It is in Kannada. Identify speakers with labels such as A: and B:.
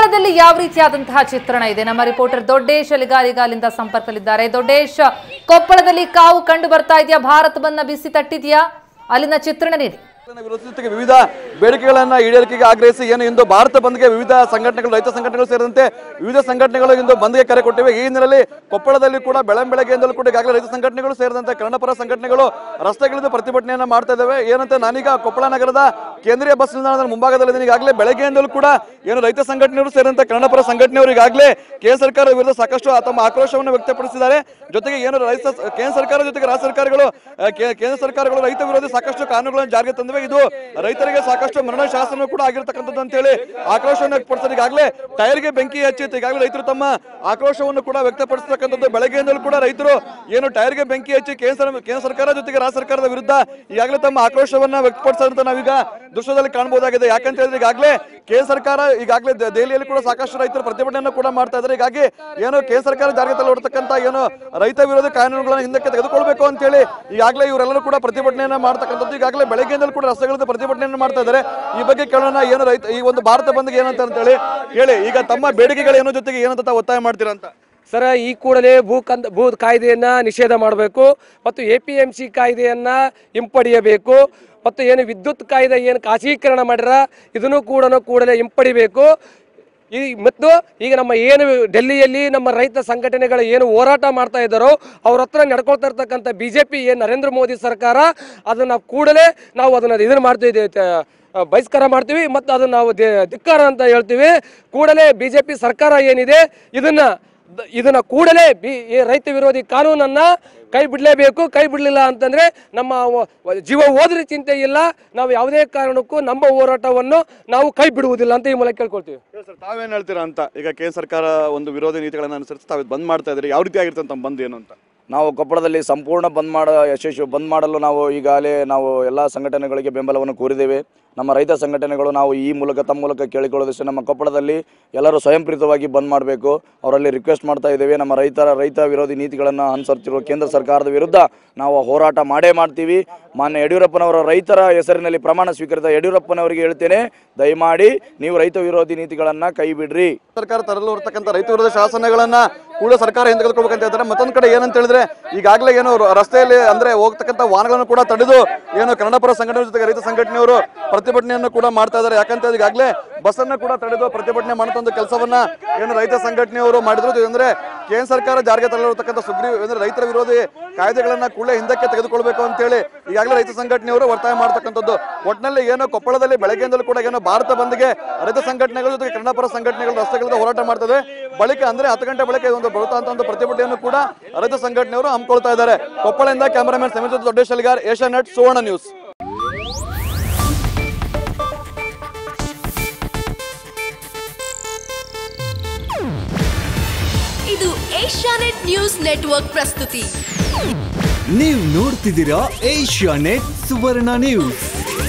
A: ಕೊಪ್ಪಳದಲ್ಲಿ ಯಾವ ರೀತಿಯಾದಂತಹ ಚಿತ್ರಣ ಇದೆ? ನಮ್ಮ ರಿಪೋರ್ಟರ್ ದೊಡ್ಡೇಶ್ ಅಲಿಗಾಲಿಗಾಲಿಂದ ಸಂಪರ್ಕದಲ್ಲಿದ್ದಾರೆ. ದೊಡ್ಡೇಶ್, ಕೊಪ್ಪಳದಲ್ಲಿ ಕಾವು ಕಂಡು ಬರ್ತಾ ಇದೆಯಾ? ಭಾರತ ಬಂದ್ನ ಬಿಸಿ ತಟ್ಟಿದೆಯಾ? ಅಲ್ಲಿನ ಚಿತ್ರಣ ನೀಡಿ.
B: ವಿರೋಧಿಸುತ್ತಿಗೆ ವಿವಿಧ ಬೇಡಿಕೆಗಳನ್ನ ಈಡೇರಿಕೆಗೆ ಆಗ್ರಹಿಸಿ ಏನು ಇಂದು ಭಾರತ ಬಂದ್ಗೆ ವಿವಿಧ ಸಂಘಟನೆಗಳು, ರೈತ ಸಂಘಟನೆಗಳು ಸೇರಿದಂತೆ ವಿವಿಧ ಸಂಘಟನೆಗಳು ಇಂದು ಬಂದ್ಗೆ ಕರೆ ಕೊಟ್ಟಿವೆ. ಈ ಹಿನ್ನೆಲೆಯಲ್ಲಿ ಕೊಪ್ಪಳದಲ್ಲಿ ಕೂಡ ಬೆಳಗ್ಗೆಯಿಂದಲೂ ಕೂಡ ಈಗಾಗಲೇ ರೈತ ಸಂಘಟನೆಗಳು ಸೇರಿದಂತೆ ಕನ್ನಡಪರ ಸಂಘಟನೆಗಳು ರಸ್ತೆಗಿಳಿದು ಪ್ರತಿಭಟನೆಯನ್ನ ಮಾಡ್ತಾ ಇದ್ದಾವೆ. ಏನಂತೆ, ನಾನೀಗ ಕೊಪ್ಪಳ ನಗರದ ಕೇಂದ್ರೀಯ ಬಸ್ ನಿಲ್ದಾಣದ ಮುಂಭಾಗದಲ್ಲಿ ಈಗಾಗಲೇ ಬೆಳಗ್ಗೆಯಿಂದಲೂ ಕೂಡ ಏನು ರೈತ ಸಂಘಟನೆಗಳು ಸೇರಿದಂತೆ ಕನ್ನಡಪರ ಸಂಘಟನೆಯವರು ಈಗಾಗಲೇ ಕೇಂದ್ರ ಸರ್ಕಾರದ ವಿರುದ್ಧ ಸಾಕಷ್ಟು ತಮ್ಮ ಆಕ್ರೋಶವನ್ನು ವ್ಯಕ್ತಪಡಿಸಿದ್ದಾರೆ. ಜೊತೆಗೆ ಏನು ಕೇಂದ್ರ ಸರ್ಕಾರ ಜೊತೆಗೆ ರಾಜ್ಯ ಸರ್ಕಾರಗಳು ಕೇಂದ್ರ ಸರ್ಕಾರಗಳು ರೈತ ವಿರೋಧಿ ಸಾಕಷ್ಟು ಕಾನೂನುಗಳನ್ನು ಜಾರಿಗೆ ತಂದಿವೆ. ಇದು ರೈತರಿಗೆ ಸಾಕಷ್ಟು ಮರಣ ಶಾಸನ ಕೂಡ ಆಗಿರತಕ್ಕಂಥದ್ದು ಅಂತ ಹೇಳಿ ಆಕ್ರೋಶವನ್ನು ವ್ಯಕ್ತಪಡಿಸಿದ್ದಾರೆ. ಈಗಾಗಲೇ ಟೈರ್ಗೆ ಬೆಂಕಿ ಹಚ್ಚಿತ್ತು. ಈಗಾಗಲೇ ರೈತರು ತಮ್ಮ ಆಕ್ರೋಶವನ್ನು ಕೂಡ ವ್ಯಕ್ತಪಡಿಸತಕ್ಕಂಥದ್ದು. ಬೆಳಗ್ಗೆಯಿಂದಲೂ ಕೂಡ ರೈತರು ಏನು ಟೈರ್ಗೆ ಬೆಂಕಿ ಹಚ್ಚಿ ಕೇಂದ್ರ ಸರ್ಕಾರ ಜೊತೆಗೆ ರಾಜ್ಯ ಸರ್ಕಾರದ ವಿರುದ್ಧ ಈಗಾಗಲೇ ತಮ್ಮ ಆಕ್ರೋಶವನ್ನ ವ್ಯಕ್ತಪಡಿಸಿದಂತ ನಾವೀಗ ದೃಶ್ಯದಲ್ಲಿ ಕಾಣಬಹುದಾಗಿದೆ. ಯಾಕಂತ ಹೇಳಿದ್ರೆ ಈಗಾಗಲೇ ಕೇಂದ್ರ ಸರ್ಕಾರ ಈಗಾಗಲೇ ದೆಹಲಿಯಲ್ಲಿ ಕೂಡ ಸಾಕಷ್ಟು ರೈತರು ಪ್ರತಿಭಟನೆಯನ್ನು ಕೂಡ ಮಾಡ್ತಾ ಇದ್ದಾರೆ. ಹೀಗಾಗಿ ಏನು ಕೇಂದ್ರ ಸರ್ಕಾರ ಜಾರಿಗೆ ತರತಕ್ಕಂತ ಏನು ರೈತ ವಿರೋಧಿ ಕಾನೂನುಗಳನ್ನು ಹಿಂದಕ್ಕೆ ತೆಗೆದುಕೊಳ್ಬೇಕು ಅಂತ ಹೇಳಿ ಈಗಾಗಲೇ ಇವರೆಲ್ಲರೂ ಕೂಡ ಪ್ರತಿಭಟನೆಯನ್ನ ಮಾಡ್ತಕ್ಕಂಥದ್ದು. ಈಗಾಗಲೇ ಬೆಳಗ್ಗೆಯಿಂದಲೂ ಕೂಡ ರಸ್ತೆಗಳಲ್ಲಿ ಪ್ರತಿಭಟನೆಯನ್ನು ಮಾಡ್ತಾ ಇದ್ದಾರೆ. ಈ ಬಗ್ಗೆ ಕೇಳೋಣ, ಏನು ರೈತ ಈ ಒಂದು ಭಾರತ ಬಂದ್ಗೆ ಏನಂತ ಹೇಳಿ ಈಗ ತಮ್ಮ ಬೇಡಿಕೆಗಳೇನೋ ಜೊತೆಗೆ ಏನಂತ ಒತ್ತಾಯ ಮಾಡ್ತೀರಾ ಅಂತ?
C: ಸರ, ಈ ಕೂಡಲೇ ಭೂ ಕಾಯ್ದೆಯನ್ನು ನಿಷೇಧ ಮಾಡಬೇಕು ಮತ್ತು APMC ಕಾಯ್ದೆಯನ್ನು ಹಿಂಪಡೆಯಬೇಕು ಮತ್ತು ಏನು ವಿದ್ಯುತ್ ಕಾಯ್ದೆ ಏನು ಖಾಸಗೀಕರಣ ಮಾಡ್ಯಾರ ಇದನ್ನು ಕೂಡಲೇ ಹಿಂಪಡಿಬೇಕು. ಮತ್ತು ಈಗ ನಮ್ಮ ಏನು ಡೆಲ್ಲಿಯಲ್ಲಿ ನಮ್ಮ ರೈತ ಸಂಘಟನೆಗಳು ಏನು ಹೋರಾಟ ಮಾಡ್ತಾ ಇದ್ದಾರೋ ಅವ್ರ ಹತ್ರ ನಡ್ಕೊಳ್ತಾ ಇರ್ತಕ್ಕಂಥ BJP ಏನು ನರೇಂದ್ರ ಮೋದಿ ಸರ್ಕಾರ ಅದನ್ನು ಕೂಡಲೇ ನಾವು ಇದನ್ನು ಮಾಡ್ತಿದ್ದೀವಿ, ಬಹಿಷ್ಕಾರ ಮಾಡ್ತೀವಿ ಮತ್ತು ಅದನ್ನು ನಾವು ಧಿಕ್ಕಾರ ಅಂತ ಹೇಳ್ತೀವಿ. ಕೂಡಲೇ BJP ಸರ್ಕಾರ ಏನಿದೆ ಇದನ್ನ ಕೂಡಲೇ ರೈತ ವಿರೋಧಿ ಕಾನೂನನ್ನ ಕೈ ಬಿಡಲೇಬೇಕು. ಕೈ ಬಿಡಲಿಲ್ಲ ಅಂತಂದ್ರೆ ನಮ್ಮ ಜೀವ ಹೋದ್ರೆ ಚಿಂತೆ ಇಲ್ಲ, ನಾವು ಯಾವುದೇ ಕಾರಣಕ್ಕೂ ನಮ್ಮ ಹೋರಾಟವನ್ನು ನಾವು ಕೈ ಬಿಡುವುದಿಲ್ಲ ಅಂತ ಈ ಮೂಲಕ ಕೇಳ್ಕೊಳ್ತೀವಿ.
B: ತಾವೇನ್ ಹೇಳ್ತೀರಾ ಅಂತ? ಈಗ ಕೇಂದ್ರ ಸರ್ಕಾರ ಒಂದು ವಿರೋಧಿ ನೀತಿಗಳನ್ನು ಅನುಸರಿಸಿ ತಾವು ಬಂದ್ ಮಾಡ್ತಾ ಇದ್ದಾರೆ, ಯಾವ ರೀತಿ ಆಗಿರ್ತಂತ ತಮ್ಮ ಬಂದ್ ಏನು ಅಂತ?
D: ನಾವು ಕೊಪ್ಪಳದಲ್ಲಿ ಸಂಪೂರ್ಣ ಬಂದ್ ಮಾಡಲು ನಾವು ಈಗಾಗಲೇ ಎಲ್ಲ ಸಂಘಟನೆಗಳಿಗೆ ಬೆಂಬಲವನ್ನು ಕೋರಿದ್ದೇವೆ. ನಮ್ಮ ರೈತ ಸಂಘಟನೆಗಳು ನಾವು ಈ ಮೂಲಕ ತಮ್ಮ ಮೂಲಕ ಕೇಳಿಕೊಳ್ಳೋದಷ್ಟೇ, ನಮ್ಮ ಕೊಪ್ಪಳದಲ್ಲಿ ಎಲ್ಲರೂ ಸ್ವಯಂ ಪ್ರೇರಿತವಾಗಿ ಬಂದ್ ಮಾಡಬೇಕು ಅವರಲ್ಲಿ ರಿಕ್ವೆಸ್ಟ್ ಮಾಡ್ತಾ ಇದ್ದೇವೆ. ನಮ್ಮ ರೈತ ವಿರೋಧಿ ನೀತಿಗಳನ್ನು ಅನುಸರಿಸಿರುವ ಕೇಂದ್ರ ಸರ್ಕಾರದ ವಿರುದ್ಧ ನಾವು ಹೋರಾಟ ಮಾಡೇ ಮಾಡ್ತೀವಿ. ಮಾನ್ಯ ಯಡಿಯೂರಪ್ಪನವರ ರೈತರ ಹೆಸರಿನಲ್ಲಿ ಪ್ರಮಾಣ ಸ್ವೀಕರಿಸಿದ ಯಡಿಯೂರಪ್ಪನವರಿಗೆ ಹೇಳ್ತೇನೆ, ದಯಮಾಡಿ ನೀವು ರೈತ ವಿರೋಧಿ ನೀತಿಗಳನ್ನು ಕೈ ಬಿಡ್ರಿ.
B: ಸರ್ಕಾರ ತರಲು ಬರ್ತಕ್ಕಂಥ ರೈತ ವಿರೋಧಿ ಶಾಸನಗಳನ್ನ ಕೂಡ ಸರ್ಕಾರ ಹಿಂದೆಗೆದುಕೊಳ್ಬೇಕಂತ ಹೇಳ್ತಾರೆ. ಮತ್ತೊಂದು ಕಡೆ ಏನಂತ ಹೇಳಿದ್ರೆ ಈಗಾಗಲೇ ಏನು ರಸ್ತೆಯಲ್ಲಿ ಅಂದ್ರೆ ಹೋಗ್ತಕ್ಕಂಥ ವಾಹನಗಳನ್ನು ಕೂಡ ತಡೆದು ಏನು ಕನ್ನಡಪರ ಸಂಘಟನೆ ಜೊತೆಗೆ ರೈತ ಸಂಘಟನೆಯವರು ಪ್ರತಿಭಟನೆಯನ್ನು ಕೂಡ ಮಾಡ್ತಾ ಇದ್ದಾರೆ. ಯಾಕಂತ ಈಗಾಗಲೇ ಬಸ್ ಅನ್ನ ಕೂಡ ತಡೆದು ಪ್ರತಿಭಟನೆ ಮಾಡುವಂತ ಒಂದು ಕೆಲಸವನ್ನ ಏನು ರೈತ ಸಂಘಟನೆಯವರು ಮಾಡಿದ್ರು. ಅಂದ್ರೆ ಕೇಂದ್ರ ಸರ್ಕಾರ ಜಾರಿಗೆ ತರಲಿರತಕ್ಕಂಥ ಅಂದ್ರೆ ರೈತರ ವಿರೋಧಿ ಕಾಯ್ದೆಗಳನ್ನ ಕೂಡಲೇ ಹಿಂದಕ್ಕೆ ತೆಗೆದುಕೊಳ್ಬೇಕು ಅಂತ ಹೇಳಿ ಈಗಾಗಲೇ ರೈತ ಸಂಘಟನೆಯವರು ಒತ್ತಾಯ ಮಾಡ್ತಕ್ಕಂಥದ್ದು. ಒಟ್ಟಿನಲ್ಲಿ ಏನು ಕೊಪ್ಪಳದಲ್ಲಿ ಬೆಳಗ್ಗೆಯಿಂದಲೂ ಕೂಡ ಏನು ಭಾರತ ಬಂದ್ಗೆ ರೈತ ಸಂಘಟನೆಗಳ ಜೊತೆಗೆ ಕನ್ನಡಪರ ಸಂಘಟನೆಗಳು ರಸ್ತೆಗಳಿಂದ ಹೋರಾಟ ಮಾಡ್ತದೆ. ಬಳಿಕ ಅಂದ್ರೆ 10 ಗಂಟೆ ಬಳಿಕ ಒಂದು ಬರುವಂತ ಒಂದು ಪ್ರತಿಭಟನೆಯನ್ನು ಕೂಡ ರೈತ ಸಂಘಟನೆಯವರು ಹಮ್ಮಿಕೊಳ್ತಾ ಇದ್ದಾರೆ. ಕೊಪ್ಪಳದಿಂದ ಕ್ಯಾಮರಾಮನ್ ಸಮೀರ್ ಜೊತೆ ದೊಡ್ಡೇಶ್ ಅಲಿಗಾರ್, ಏಷ್ಯಾನೆಟ್ ಸುವರ್ಣ ನ್ಯೂಸ್.
E: ಇದು ಏಷ್ಯಾನೆಟ್ ನ್ಯೂಸ್ ನೆಟ್ವರ್ಕ್ ಪ್ರಸ್ತುತಿ.
F: ನೀವು ನೋಡ್ತಿದ್ದೀರಾ ಏಷ್ಯಾನೆಟ್ ಸುವರ್ಣ ನ್ಯೂಸ್.